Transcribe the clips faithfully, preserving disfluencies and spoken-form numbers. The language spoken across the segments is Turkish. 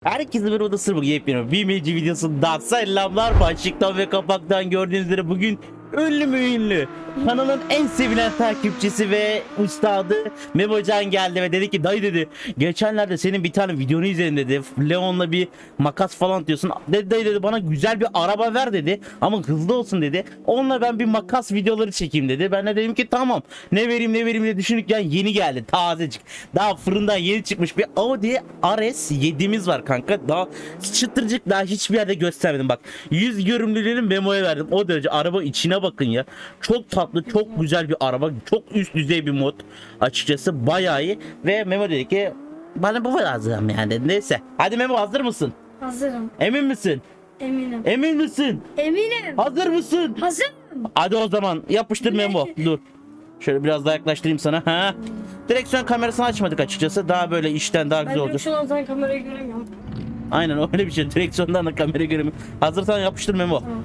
Herkese bir odası bu yepyeni bir meci videosundan selamlar. Başlıktan ve kapaktan gördüğünüz üzere bugün ünlü mü ünlü kanalın en sevilen takipçisi ve ustadı Memocan geldi ve dedi ki dayı dedi geçenlerde senin bir tane videonu izledim dedi, Leon'la bir makas falan diyorsun dedi, dayı dedi bana güzel bir araba ver dedi ama hızlı olsun dedi, onunla ben bir makas videoları çekeyim dedi. Ben de dedim ki tamam, ne vereyim ne vereyim diye düşünürken yeni geldi, tazecik, daha fırından yeni çıkmış bir Audi R S yedi'miz var kanka. Daha çıtırcık, daha hiçbir yerde göstermedim, bak yüz görümlülerini Memo'ya verdim, o derece. Araba içine bakın ya, çok tatlı, çok güzel bir araba, çok üst düzey bir mod, açıkçası bayağı iyi. Ve Memo dedi ki bana bu lazım yani. Neyse hadi Memo, hazır mısın? Hazırım. Emin misin? Eminim. Emin misin? Eminim. Hazır mısın? Hazırım. Hadi o zaman yapıştır Memo. Dur. Şöyle biraz daha yaklaştırayım sana. Ha. Direksiyon kamerasını açmadık açıkçası. Daha böyle işten daha güzel Ben oldu. direksiyondan kamerayı göremiyorum. Aynen öyle bir şey. Direksiyondan da kamerayı göremiyorum. Hazırsan yapıştır Memo. Tamam.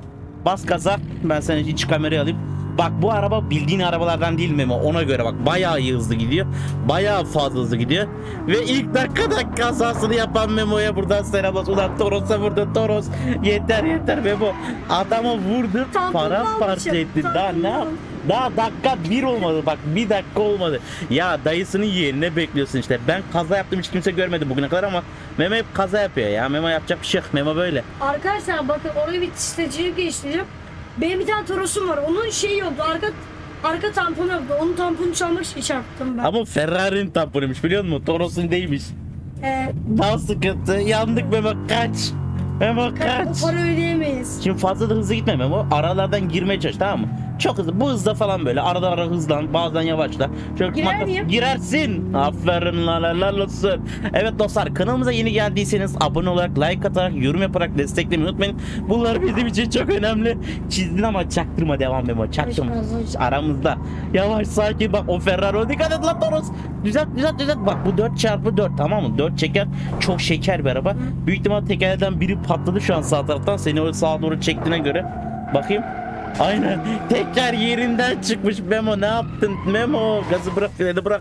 Bas gaza. Ben seni hiç kamerayı alayım. Bak bu araba bildiğin arabalardan değil Memo. Ona göre bak, bayağı iyi hızlı gidiyor. Bayağı fazla hızlı gidiyor. Ve ilk dakikada kazasını yapan Memo'ya buradan selamlar. Ulan Toros'a vurdu, Toros. Yeter yeter Memo. Adamı vurdu, paramparça etti. Daha ne yap? Daha dakika bir olmadı, bak bir dakika olmadı. Ya dayısının yeğenine bekliyorsun işte. Ben kaza yaptım, hiç kimse görmedi bugüne kadar ama Memo hep kaza yapıyor ya. Memo yapacak bir şey yok. Memo böyle. Arkadaşlar bakın, oraya bir testecilik geliştireceğim. Benim bir tane Toros'um var. Onun şeyi yoktu. Arka arka tamponu yoktu. Onun tamponunu çalmak için çarptım ben. Ama Ferrari'nin tamponuymuş, biliyor musun? Toros'un değilmiş. Ee, Daha sıkıntı. Yandık Memo, kaç. Memo kaç. O para ödeyemeyiz. Şimdi fazla da hızlı gitme Memo. Aralardan girmeye çalış, tamam mı? Çok hızlı. Bu hızda falan böyle. Arada ara hızlan. Bazen yavaşla. Şöyle Girer makas- miyim? Girersin. Aferin la la la olsun. Evet dostlar, kanalımıza yeni geldiyseniz abone olarak, like atarak, yorum yaparak desteklemeyi unutmayın. Bunlar bizim için çok önemli. Çizdin ama çaktırma, devam Memo. Çaktırma. Aramızda. Yavaş sakin, bak o Ferrari. Dikkat et lan Toros. Düzelt düzelt düzelt. Bak bu dört çarpı dört, tamam mı? dört çeker. Çok şeker bir araba. Hı. Büyük ihtimal tekerlerden biri patladı şu an sağ taraftan. Seni o sağa doğru çektiğine göre. Bakayım. Aynen. Teker yerinden çıkmış. Memo ne yaptın? Memo gazı bırak, freni bırak.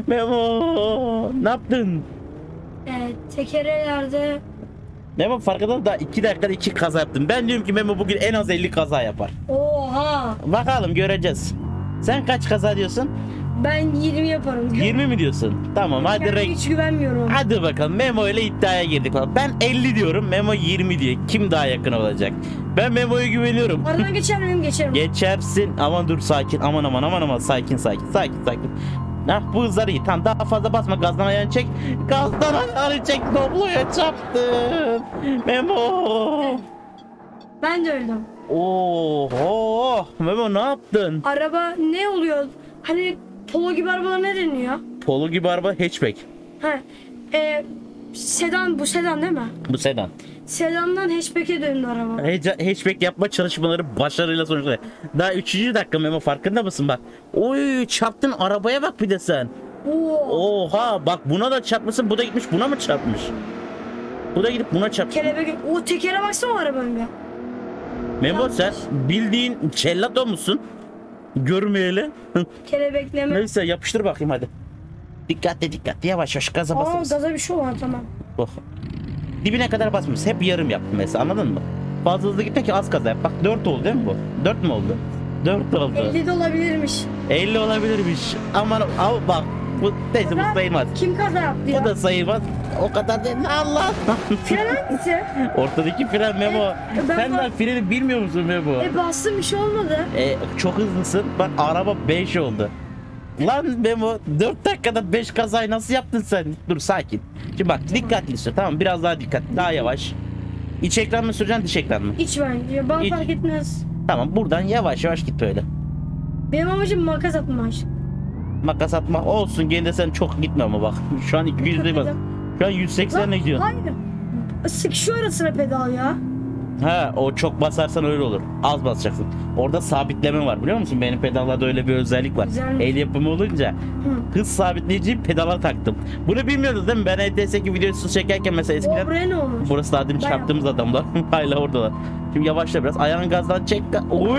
Memo ne yaptın? Ee, tekerlerde. Memo farkında da iki dakikada iki kaza yaptın. Ben diyorum ki Memo bugün en az elli kaza yapar. Oha. Bakalım, göreceğiz. Sen kaç kaza diyorsun? Ben yirmi yaparım. yirmi mi diyorsun? Tamam hadi Kendime renk. hiç güvenmiyorum. Hadi bakalım, Memo ile iddiaya girdik. Ben elli diyorum, Memo yirmi diye. Kim daha yakın olacak? Ben Memo'ya güveniyorum. Aradan geçer miyim? Geçerim. Geçersin. Aman dur, sakin. Aman aman aman aman, sakin sakin sakin sakin. Hah, bu hızlar iyi. Tamam, daha fazla basma. Gazdan ayağını çek. Gazdan ayağını çek. Dobloya çarptın. Memo. Ben de öldüm. Oho. Memo ne yaptın? Araba ne oluyor? Hani Polo gibi arabalar ne deniyor? Polo gibi araba hatchback. Ha, e, sedan, bu sedan değil mi? Bu sedan. Sedandan hatchback'e döndü araba. Hatch- Hatchback yapma çalışmaları başarıyla sonuçlanıyor. Daha üçüncü dakika Memo, farkında mısın bak. Oy, çarptın arabaya bak bir de sen. Oo. Oha, bak buna da çarpmışsın, bu da gitmiş buna mı çarpmış? Bu da gidip buna çarpmış. Kelebek, o tekere baksana o arabanın be. Memo sen bildiğin çellato musun? Görmeyeli. Kelebekleme. Neyse yapıştır bakayım hadi. Dikkatli dikkatli, yavaş yavaş gaza Aa, basın. gaza bir şey var, tamam. Oh. Dibine kadar basmış. Hep yarım yap mesela, anladın mı? Fazla hızlı gitme ki az kaza yap. Bak dört oldu değil mi bu? dört mü oldu? dört oldu. elli de olabilirmiş. elli olabilirmiş. Aman al bak. Bu neyse, bu sayılmaz. Kim kaza yaptı ya? Bu da sayılmaz. O kadar değil. Allah. Fren hangisi? Ortadaki fren Memo. E, ben Sen daha freni bilmiyor musun Memo? E bastım, bir şey olmadı. E, çok hızlısın. Bak araba beş oldu. Lan Memo, dört dakikada beş kazayı nasıl yaptın sen? Dur sakin. Şimdi bak, tamam. Dikkatli sür, tamam, biraz daha dikkat, daha yavaş. İç ekran mı süreceksin, dış ekran mı? İç bence, bana İç. fark etmez. Tamam, buradan yavaş yavaş git böyle. Benim amacım makas atmak. Makas atma olsun, gene de sen çok gitme ama bak. Şu an iki yüzde bas. Şu an yüz seksenle gidiyorsun. Hayır. Sıkışıyor arasına pedal ya. Ha, o çok basarsan öyle olur. Az basacaksın. Orada sabitleme var, biliyor musun? Benim pedallarda öyle bir özellik var. Güzelmiş. El yapımı olunca Hı. hız sabitleyici pedala taktım. Bunu bilmiyordunuz değil mi? Ben E T S iki videosu çekerken mesela eskiden. O buraya ne olmuş? Burası daha demin Bayağı. çarptığımız adamlar. Hala oradalar. Şimdi yavaşla biraz. Ayağını gazdan çek. Oy!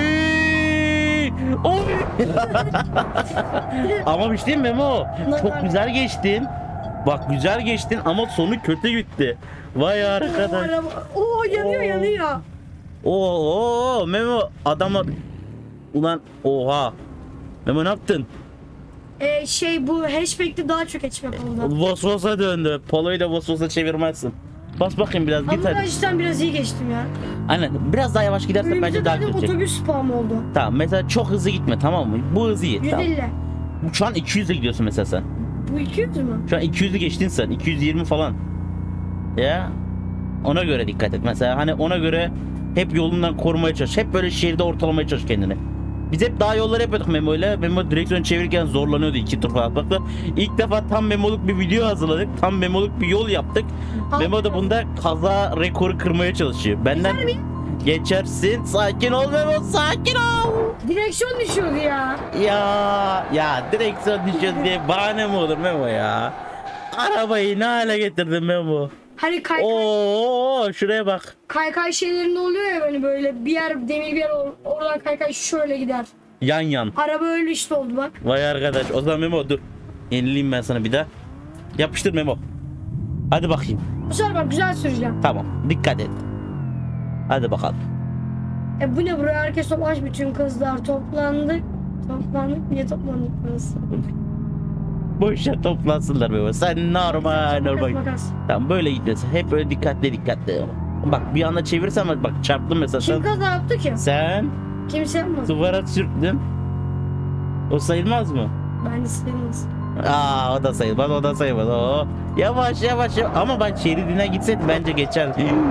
Oy! Ama bir şey diyeyim mi Memo? Çok güzel geçtin. Bak güzel geçtin ama sonu kötü gitti. Vay O arkadaş. araba. Oo yanıyor Oo. yanıyor. Oo Memo adamlar. Ulan oha. Memo ne yaptın? Ee, şey bu hatchback'te daha çok hatchback oldu. Vasvasa döndü. Polo'yu da vasvasa çevirmezsin. Bas bakayım biraz git Ama ben hadi. cidden biraz iyi geçtim ya. Aynen biraz daha yavaş gidersen Önümüzde bence daha zaten kötü. otobüs spam oldu. Tamam mesela çok hızlı gitme tamam mı? Bu hızı iyi. Tamam. yüz elli. Şu an iki yüzle gidiyorsun mesela sen. Bu iki yüz mü? Şu an iki yüzü geçtin sen. iki yüz yirmi falan. Ya ona göre dikkat et. Mesela hani ona göre hep yolundan korumaya çalış. Hep böyle şehirde ortalamaya çalış kendini. Biz hep daha yolları yapıyorduk Memo ile. Memo direksiyon çevirirken zorlanıyordu iki tur falan. Bak da ilk defa tam memoluk bir video hazırladık. Tam memoluk bir yol yaptık. Memo da bunda kaza rekoru kırmaya çalışıyor. Benden geçersin. Sakin ol Memo, sakin ol. Direksiyon düşüyordu ya. Ya ya direksiyon düşüyor diye bahane mi olur Memo ya? Arabayı ne hale getirdin Memo? Hani kay Oo şuraya bak. kaykay şeylerinde oluyor ya hani böyle bir yer demir bir yer or- oradan kaykay şöyle gider. Yan yan. Araba öyle işte oldu bak. Vay arkadaş. O zaman Memo dur. Yenileyim ben sana bir daha. Yapıştır Memo. Hadi bakayım. Bu sefer bak güzel süreceğim. Tamam. Dikkat et. Hadi bakalım. E bu ne buraya herkes toplaş bütün kızlar toplandık. Toplandık niye toplandık burası? Boşa toplansınlar Memo. Sen normal normal. Makas, makas. Tamam böyle gidiyorsun. Hep böyle dikkatli dikkatli. Bak bir anda çevirsen bak çarptın mesela Kim sen. kaza yaptı ki? Sen Kimse yapmaz. duvara sürttün. O sayılmaz mı? Ben istemiyorum. Aa o da sayılmaz, o da sayılmaz. Oo. Yavaş yavaş yavaş. Ama ben şeridine gitseydim bence geçer.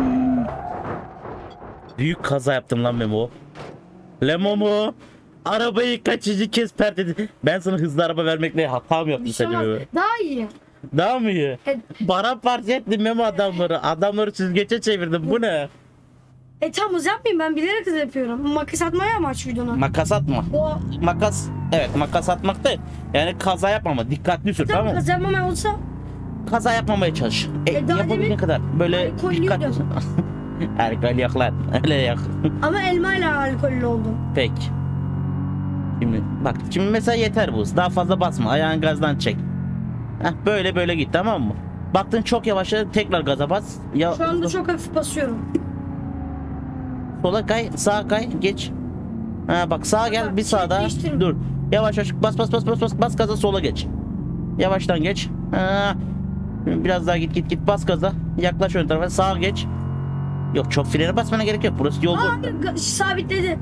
Büyük kaza yaptım lan Memo. Lemomo. Arabayı kaçıncı kez pert edin. Ben sana hızlı araba vermekle hata mı yaptım Bir şey sence olmaz. Memo? Daha iyi. Daha mı iyi? E, Bana parça ettin Memo adamları. Adamları süzgece çevirdim. Bu ne? e tamam yapmayayım ben bilerek kız yapıyorum. Makas atmaya amaç videona. Makas atma. O Makas. Evet makas atmak değil. Yani kaza yapmama. Dikkatli sür tamam tamam mı? kız yapmamaya olsa Kaza yapmamaya çalış. E, E, daha yapabildiğin demin kadar. Böyle alkol dikkatli. yiyordum. Alkol yok lan. Öyle yok. ama elma ile alkollü oldum. Peki. Şimdi bak şimdi mesela yeter bu. Daha fazla basma. Ayağın gazdan çek. Heh, böyle böyle git tamam mı? Baktın çok yavaşladı tekrar gaza bas. Ya, Şu anda çok hafif basıyorum. sola kay, sağa kay, geç. Ha bak sağa gel, bir sağa daha. Değiştirme. Dur. Yavaş yavaş bas bas bas bas bas bas gaza sola geç. Yavaştan geç. Ha. Biraz daha git git git bas gaza. Yaklaş ön tarafa sağa geç. Yok çok frene basmana gerek yok. Burası yol. Aa ga- sabitledi.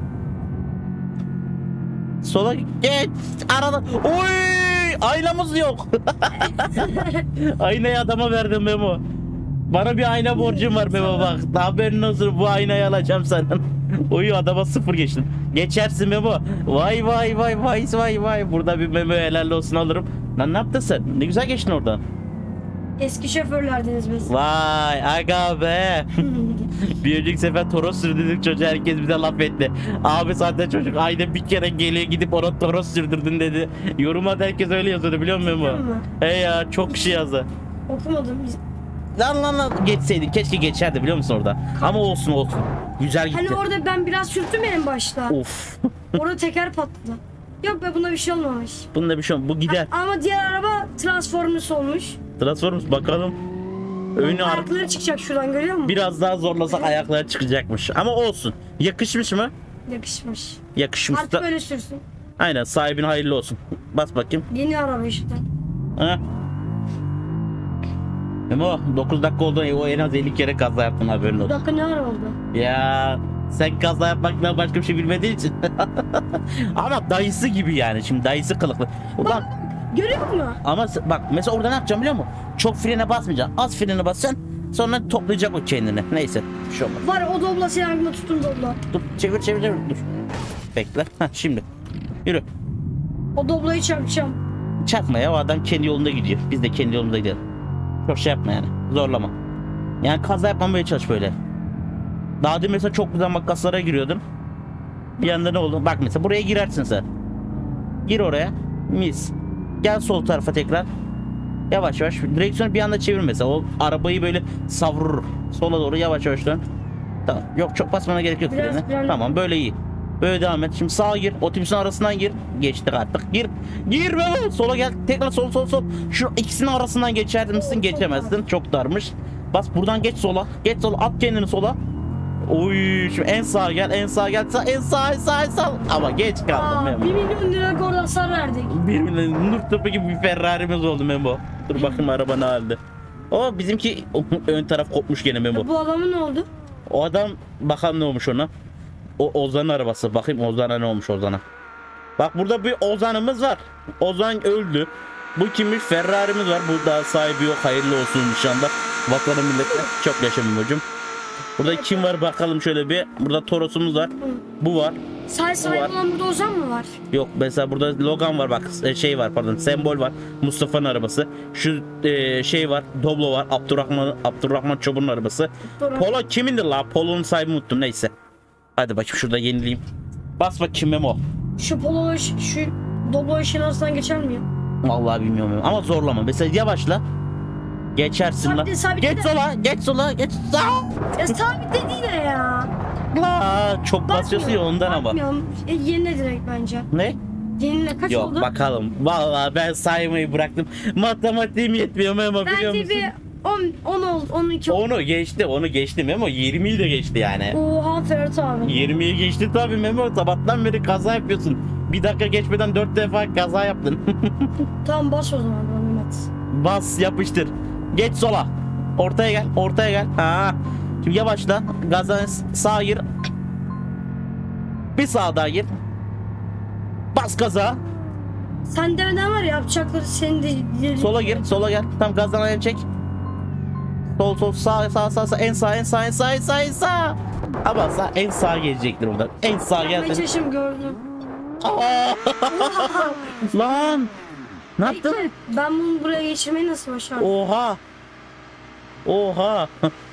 Sola geç. Arada. Oy! Aynamız yok. Aynayı adama verdim Memo. Bana bir ayna borcum var Memo bak. Haberin olsun bu aynayı alacağım senden. Oy adama sıfır geçtin. Geçersin Memo. Vay vay vay vay vay vay. Burada bir Memo helal olsun alırım. Lan ne yaptın sen? Ne güzel geçtin oradan. Eski şoförlerdiniz biz. Vay aga be. Bir önceki sefer Toros sürdürdük çocuğa herkes bize laf etti. Abi zaten çocuk ayda bir kere geliyor gidip ona Toros sürdürdün dedi. Yoruma da herkes öyle yazıyordu biliyor musun Memo? Değil mi? He ya çok kişi yazdı. Okumadım. Biz- Lan lan lan geçseydin keşke geçerdi biliyor musun orada? Ama olsun olsun. Güzel gitti. Hani orada ben biraz sürttüm en başta. Of. Orada teker patladı. Yok be buna bir şey olmamış. Bunda bir şey olmaz. Bu gider. Ama diğer araba Transformers olmuş. Transformers bakalım. Önü ar- Ayakları çıkacak şuradan görüyor musun? biraz daha zorlasak ayakları çıkacakmış. Ama olsun. Yakışmış mı? Yakışmış. Yakışmış Artık da. öyle sürsün. Aynen sahibine hayırlı olsun. Bas bakayım. Yeni araba işte. Ha? Memo dokuz dakika oldu. O en az elli kere kaza yaptın haberin Bu olsun. dakika ne ara oldu? Ya sen kaza yapmaktan başka bir şey bilmediğin için. Ama dayısı gibi yani. Şimdi dayısı kılıklı. Ulan Görüyor musun? ama s- bak mesela orada ne yapacağım biliyor musun? Çok frene basmayacaksın. Az frene basacaksın. Sonra toplayacak o kendini. Neyse. Bir şey olmaz. Var o dobla senin aklına tutun dobla. Dur çevir çevir çevir. Dur. Bekle. Heh, şimdi. Yürü. O doblayı çarpacağım. Çakma ya o adam kendi yolunda gidiyor. Biz de kendi yolumuza gidelim. Çok şey yapma yani. Zorlama. Yani kaza yapmamaya çalış böyle. Daha dün mesela çok güzel makaslara giriyordum. Bir anda ne oldu? Bak mesela buraya girersin sen. Gir oraya. Mis. Gel sol tarafa tekrar. Yavaş yavaş. Direksiyonu bir anda çevir mesela. O arabayı böyle savrur. Sola doğru yavaş yavaş dön. Tamam. Yok çok basmana gerek yok Biraz frene. fren- Tamam böyle iyi. Böyle devam et. Şimdi sağa gir. Otobüsün arasından gir. Geçtik artık. Gir. Gir Memo. Sola gel. Tekrar sol sol sol. Şu ikisinin arasından geçer misin? Geçemezsin. Çok darmış. Bas buradan geç sola. Geç sola. At kendini sola. Oy, şimdi en sağa gel. En sağa gel. Sağ, en sağa en sağa en sağa. Ama geç kaldım Aa, Memo. bir milyon lira orada hasar verdik. Bir milyon nur topu gibi bir Ferrari'miz oldu Memo. Dur bakayım araba ne halde. O bizimki ön taraf kopmuş gene Memo. Bu adamın ne oldu? O adam bakalım ne olmuş ona. O Ozan'ın arabası. Bakayım Ozan'a ne olmuş Ozan'a. Bak burada bir Ozan'ımız var. Ozan öldü. Bu kimmiş? Ferrari'miz var. Burada sahibi yok. Hayırlı olsun inşallah. Vatanı milletle. Çok yaşamım hocam. Burada kim var bakalım şöyle bir. Burada Toros'umuz var. Bu var. Say sahibi var. olan burada Ozan mı var? Yok mesela burada Logan var bak şey var pardon sembol var Mustafa'nın arabası şu e, şey var Doblo var Abdurrahman Abdurrahman Çoban'ın arabası. Doğru. Polo kimindir la Polo'nun sahibi unuttum neyse. Hadi bakayım şurada yenileyim. Bas bakayım Memo. Şu polo şu Doblo işin arasından geçer mi ya? Vallahi bilmiyorum ama zorlama mesela yavaşla. Geçersin la. Sabit, sabit Geç de- sola geç sola geç sola. Ya sabit de değil de ya. La çok basıyorsun ya ondan ama. Bakmıyorum. E, yenile direkt bence. Ne? Yenile kaç Yok oldu? bakalım. Vallahi ben saymayı bıraktım. Matematiğim yetmiyor Memo biliyor Bence musun? bir on, on oldu. on iki oldu. Onu geçti, onu geçti Memo. yirmiyi de geçti yani. Oha Ferhat abi. yirmiyi geçti tabii Memo. Sabahtan beri kaza yapıyorsun. Bir dakika geçmeden dört defa kaza yaptın. Tamam bas o zaman Mehmet. Bas yapıştır. Geç sola. Ortaya gel, ortaya gel. Ha. Şimdi yavaşla. Gaza sağa gir. Bir sağa daha gir. Bas gaza. Sen demeden var ya yapacakları senin de... Sola gir, sola gel. Tam gazdan ayağını çek. Sol sol sağ sağ sağ sağ en sağ en sağ en sağ en sağ en sağ. Ama sağ en sağ gelecektir oradan. En sağ Ben gelsin. çeşim gördüm. Aa! Lan! Ne yaptın? Peki, ben bunu buraya geçirmeyi nasıl başardım? Oha! Oha!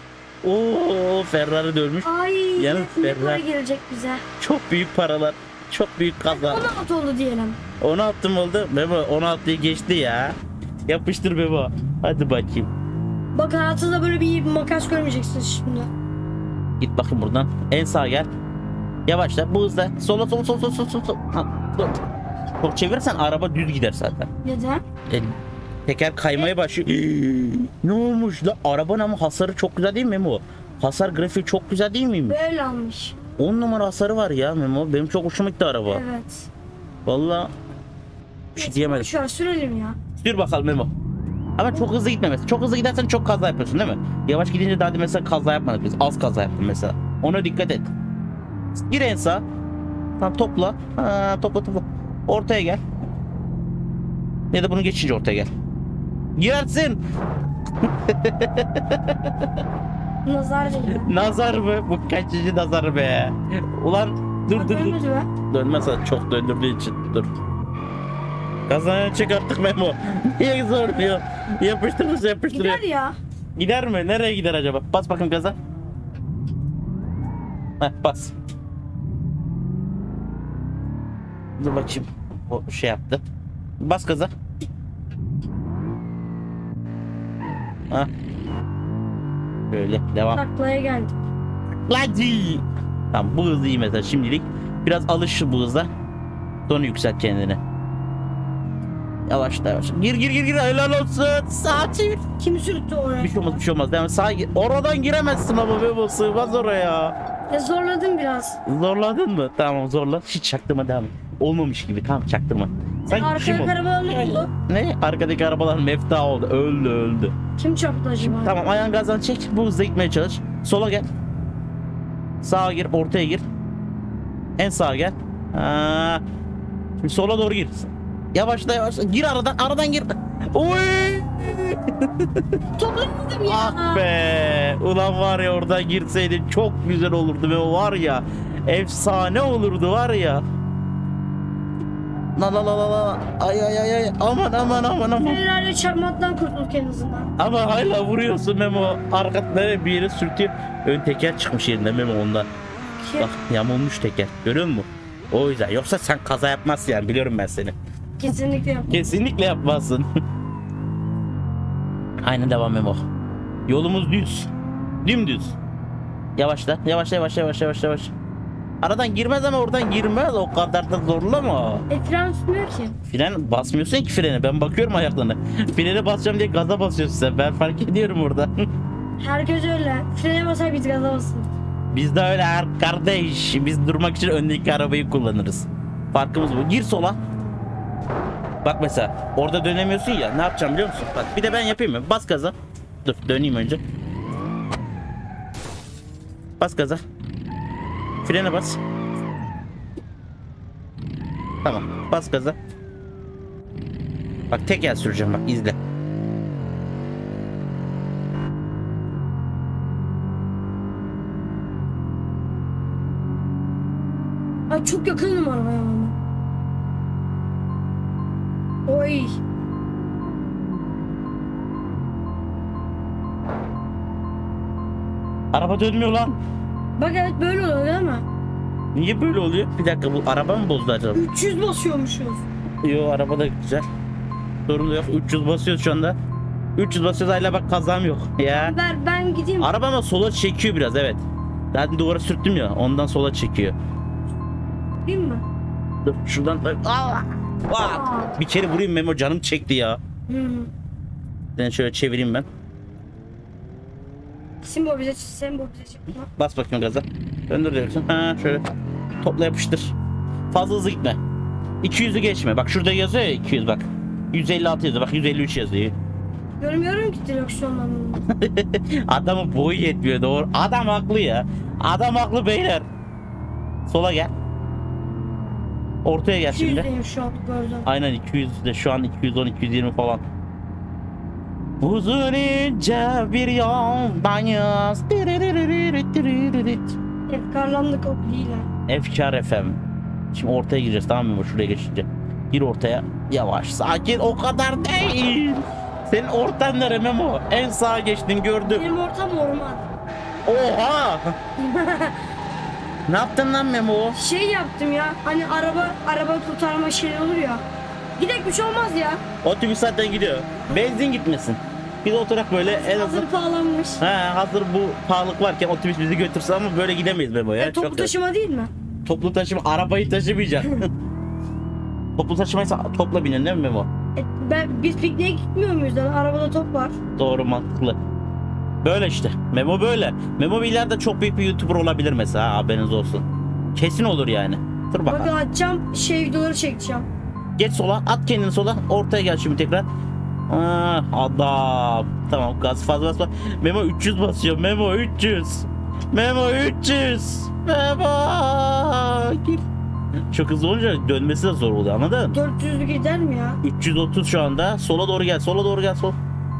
Oo Ferrari dönmüş. Ay Yalnız ne Ferrari- para gelecek bize. Çok büyük paralar. Çok büyük kaza. on altı oldu diyelim. on altı mı oldu? Bebo on altıyı geçti ya. Yapıştır Bebo. Hadi bakayım. Bak hayatınızda böyle bir makas görmeyeceksiniz şimdi. Git bakayım buradan. En sağa gel. Yavaşla. Bu hızla. Sola sola sola sola sola sola. sola. Ha, dur. Çok çevirirsen araba düz gider zaten. Neden? E, teker kaymaya başlıyor. Ne olmuş la? Arabanın ama hasarı çok güzel değil mi Memo? Hasar grafiği çok güzel değil miymiş? Böyle almış. on numara hasarı var ya Memo. Benim çok hoşuma gitti araba. Evet. Vallahi bir şey diyemedim. Şu an sürelim ya. Sür bakalım Memo. Ama çok hızlı gitmemesi. Çok hızlı gidersen çok kaza yapıyorsun değil mi? Yavaş gidince daha mesela kaza yapmadık biz. Az kaza yaptım mesela. Ona dikkat et. Gir en sağ. Tamam topla. Ha, topla topla. Ortaya gel. Ya da bunu geçince ortaya gel. Girersin. Nazar değil. Nazar mı? Bu kaçıncı nazar be? Ulan dur dur dur. Dönmedi be. Dönmez ha, çok döndürdüğü için. Dur. Kazanı çıkarttık Memo. Niye zorluyor? Yapıştırırsa yapıştırıyor. Gider ya. Gider mi? Nereye gider acaba? Bas bakın gaza. Heh bas. Dur bakayım. O şey yaptı. Bas gaza. Heh. Böyle devam. Taklaya geldi. Ladi. Tamam bu hızlı iyi mesela şimdilik. Biraz alış bu hıza. Sonra yükselt kendini. Yavaşla yavaş. Gir gir gir gir helal olsun. Sağa çevir. Kim sürttü oraya? Bir şey olmaz bir şey olmaz. Devam sağa gir. Oradan giremezsin ama Bebo sığmaz oraya. Ya zorladım biraz. Zorladın mı? Tamam zorla. Hiç çaktırma devam et. Olmamış gibi tamam çaktırma. Sen Arkaya kim ol? araba ne oldu? Ne? Arkadaki arabalar mefta oldu. Öldü öldü. Kim çarptı acaba? Tamam ayağın gazdan çek. Bu hızla gitmeye çalış. Sola gel. Sağa gir. Ortaya gir. En sağa gel. Ha. Şimdi sola doğru gir. Yavaşla yavaşla. Gir aradan. Aradan gir. Oy! Toplayamadım ya. Ah be. Ulan var ya oradan girseydin çok güzel olurdu ve o var ya. Efsane olurdu var ya. La la la la la. Ay ay ay ay. Aman aman aman aman. Ferrari çarpmaktan kurtulduk en azından. Ama hala vuruyorsun Memo. Arkadan bir yere sürtüyor. Ön teker çıkmış yerinden Memo ondan. Ki, Bak yamulmuş teker. Görüyor musun? O yüzden. Yoksa sen kaza yapmazsın yani. Biliyorum ben seni. kesinlikle yapma. Kesinlikle yapmazsın. Aynen devam Memo. Yolumuz düz. Dümdüz. Yavaşla. Yavaşla yavaşla yavaşla yavaşla yavaş. Aradan girmez ama oradan girmez. O kadar da zorlama. E fren tutmuyor ki. Fren basmıyorsun ki frene. Ben bakıyorum ayaklarına. Frene basacağım diye gaza basıyorsun sen. Ben fark ediyorum orada. Herkes öyle. Frene basar biz gaza basın. Biz de öyle her kardeş. Biz durmak için öndeki arabayı kullanırız. Farkımız bu. Gir sola. Bak mesela orada dönemiyorsun ya. Ne yapacağım biliyor musun? Bak bir de ben yapayım mı? Bas gaza. Dur döneyim önce. Bas gaza. Frene bas. Tamam. Bas gaza. Bak tek el süreceğim bak izle. Ay çok yakınım arabaya ama. Oy. Araba dönmüyor lan. Bak evet böyle oluyor değil mi? Niye böyle oluyor? Bir dakika bu araba mı bozdu acaba? üç yüz basıyormuşuz. Yo araba da güzel. Sorun da yok. üç yüz basıyoruz şu anda. üç yüz basıyoruz hala bak kazam yok. Ya. Ben, ben gideyim. Araba ama sola çekiyor biraz evet. Zaten duvara sürttüm ya ondan sola çekiyor. Değil mi? Dur şuradan. Aa! Aa! Bir kere vurayım Memo canım çekti ya. Hı hı. Ben şöyle çevireyim ben. Simbo bize Simbo bize çıkma. Bas bakayım gaza. Döndüreceksin. Ha şöyle. Topla yapıştır. Fazla hızlı gitme. iki yüzü geçme. Bak şurada yazıyor ya iki yüz bak. yüz elli altı yazıyor. Bak yüz elli üç yazıyor. Görmüyorum ki direksiyondan. Adamın boyu yetmiyor doğru. Adam haklı ya. Adam haklı beyler. Sola gel. Ortaya gel iki şimdi. yüzdeyim şu an gördüm. Aynen iki yüz de şu an iki yüz on iki yüz yirmi falan. Uzun ince bir yoldayız. Efkarlandık o değil ha. Efkar F M. Şimdi ortaya gireceğiz tamam mı? Şuraya geçince. Gir ortaya. Yavaş. Sakin. O kadar değil. Senin ortan nere Memo? En sağa geçtin gördüm. Benim ortam orman. Oha! Ne yaptın lan Memo? Şey yaptım ya. Hani araba araba kurtarma şey olur ya. Gidek bir şey olmaz ya. Otobüs zaten gidiyor. Benzin gitmesin. Biz oturarak böyle en azından... Hazır pahalanmış. He hazır bu pahalılık varken otobüs bizi götürse ama böyle gidemeyiz Memo ya. E, toplu Çok taşıma değil mi? Toplu taşıma arabayı taşımayacaksın. Toplu taşımaysa topla binin değil mi Memo? E, ben, biz pikniğe gitmiyor muyuz? Yani arabada top var. Doğru mantıklı. Böyle işte. Memo böyle. Memo ileride çok büyük bir YouTuber olabilir mesela ha, haberiniz olsun. Kesin olur yani. Dur bakalım. Bakın açacağım şey videoları çekeceğim. Geç sola at kendini sola. Ortaya gel şimdi tekrar. Aa, adam. Tamam gaz fazla basma. Memo üç yüz basıyor. Memo üç yüz. Memo üç yüz. Memo. Gir. Çok hızlı olunca dönmesi de zor oluyor anladın? dört yüzlü gider mi ya? üç yüz otuz şu anda. Sola doğru gel. Sola doğru gel. Sol.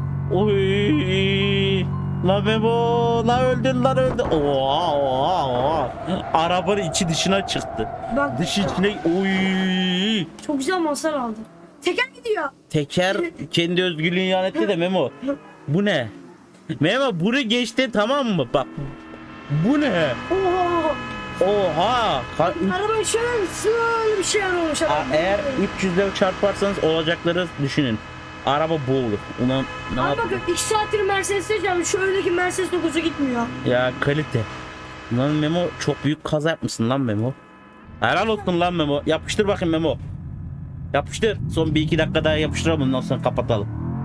Oy. La Memo. La öldün lan öldün. Oha oha oha. Arabanın içi dışına çıktı. Bak Dışı içine. Oy. çok güzel masal aldı. Teker gidiyor. Teker kendi özgürlüğünü ilan etti de Memo. Bu ne? Memo bunu geçti tamam mı? Bak. Bu ne? Oha. Oha. Ka- Araba şöyle şöyle bir şey olmuş. Aa, eğer üç yüz ile çarparsanız olacakları düşünün. Araba boğulur. Ulan ne Abi yap- bakın iki saattir Mercedes'te yani şu öndeki Mercedes dokuzu gitmiyor. Ya kalite. Lan Memo çok büyük kaza yapmışsın lan Memo. Helal olsun lan Memo. Yapıştır bakayım Memo. Yapıştır. Son bir iki dakika daha yapıştıralım ondan sonra kapatalım.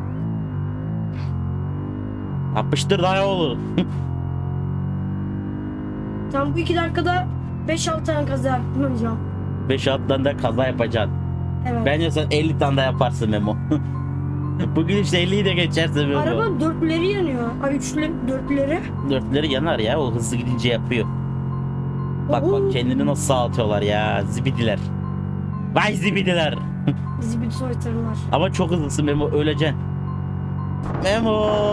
Yapıştır daha olur. Tam bu iki dakikada beş altı tane kaza yaptım hocam. beş altı tane de kaza yapacaksın. Evet. Bence sen elli tane de yaparsın Memo. Bugün işte elliyi de geçersin Memo. Araba dörtleri yanıyor. Ay üçlü dörtleri. Dörtleri yanar ya o hızlı gidince yapıyor. Bak Oo. bak kendini nasıl sağ atıyorlar ya zibidiler. Vay zibidiler. Bizi bir soytarılar. Ama çok hızlısın Memo öleceksin. Memo.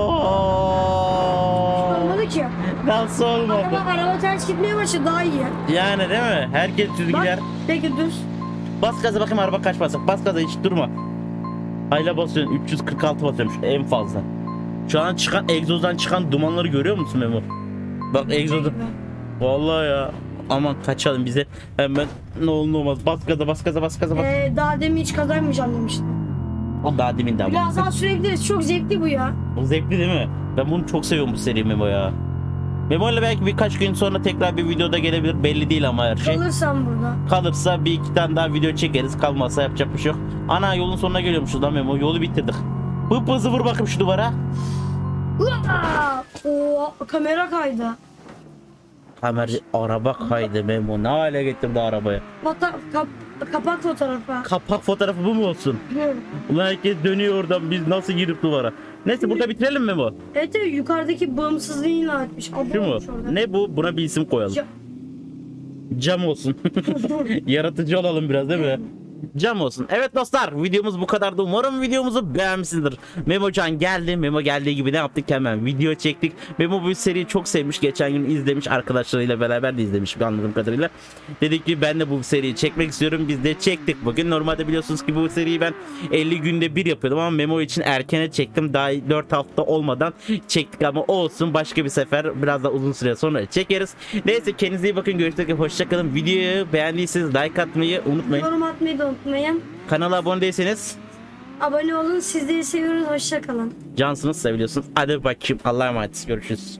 Olmadı ki. Nasıl olmadı? Araba, araba ters gitmeye başladı daha iyi. Yani değil mi? Herkes düz Bak gider. peki düz. Bas gaza bakayım araba kaç basacak. Bas gaza hiç durma. Hayla basıyorsun üç yüz kırk altı basıyormuş en fazla. Şu an çıkan egzozdan çıkan dumanları görüyor musun Memo? Bak egzozu. Vallahi ya. Aman kaçalım bize. Hemen ne olur ne olmaz. Bas gaza bas gaza bas gaza bas. Ee, daha demin hiç kazanmayacağım demiştim. O daha demin de ama. Biraz daha sürebiliriz. Çok zevkli bu ya. O zevkli değil mi? Ben bunu çok seviyorum bu seri Memo ya. Memo ile belki birkaç gün sonra tekrar bir videoda gelebilir. Belli değil ama her şey. Kalırsam burada. Kalırsa bir iki tane daha video çekeriz. Kalmazsa yapacak bir şey yok. Ana yolun sonuna geliyormuşuz lan Memo. Yolu bitirdik. Hıp hızlı vur bakayım şu duvara. Uaa! Oo, kamera kaydı. Kamera araba kaydı Memo. Ne hale getirdi arabayı. Foto kap kapak fotoğrafı. Kapak fotoğrafı bu mu olsun? Ulan herkes dönüyor oradan. Biz nasıl girip duvara? Neyse burada bitirelim Memo. Evet, evet, yukarıdaki bağımsızlığı ilan etmiş. Abone Şu mu? olmuş orada. Ne bu? Buna bir isim koyalım. Ya- Cam olsun. Yaratıcı olalım biraz değil mi? Cam olsun. Evet dostlar, videomuz bu kadardı. Umarım videomuzu beğenmişsinizdir. Memocan geldi. Memo geldiği gibi ne yaptık, hemen video çektik. Memo bu seriyi çok sevmiş. Geçen gün izlemiş. Arkadaşlarıyla beraber de izlemiş anladığım kadarıyla. Dedik ki ben de bu seriyi çekmek istiyorum. Biz de çektik bugün. Normalde biliyorsunuz ki bu seriyi ben elli günde bir yapıyordum ama Memo için erkene çektim. Daha dört hafta olmadan çektik ama olsun. Başka bir sefer biraz da uzun süre sonra çekeriz. Neyse, kendinize iyi bakın. Görüşmek üzere. Hoşçakalın. Videoyu beğendiyseniz like atmayı unutmayın. Yorum atmayı da unutmayın. Kanala abone değilseniz Abone olun. Sizleri seviyoruz. Hoşça kalın. cansınız, seviliyorsunuz. Hadi bakayım. Allah'a emanet. Görüşürüz.